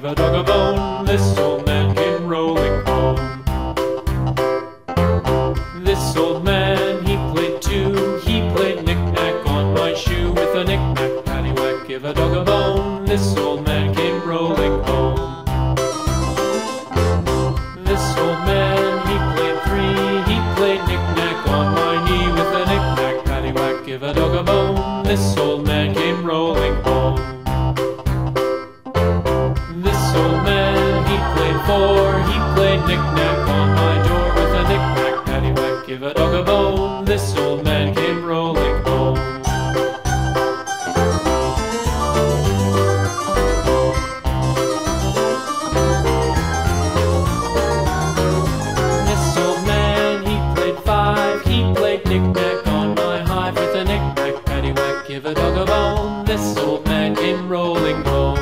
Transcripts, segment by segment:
a dog a bone. This old man came rolling home. This old man, he played too. He played knick-knack on my shoe. With a knick-knack, paddywhack, give a dog a bone. This old man came rolling home. This old man, he played three. He played knick-knack on my knee. With a knick-knack, paddywhack, give a dog a bone. This old man came rolling home. This old man, he played four. He played knick-knack on my door. With a knick-knack, paddywhack, give a dog a bone. This old man came rolling home. This old man, he played five. He played knick-knack on my hive. With a knick-knack, paddywhack, give a dog a bone. This old man came rolling home.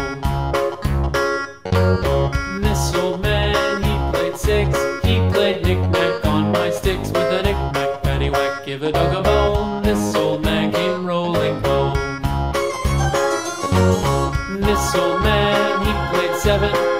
This old man, he played six. He played knick-knack on my sticks. With a knick-knack, paddywhack, give a dog a bone. This old man came rolling home. This old man, he played seven.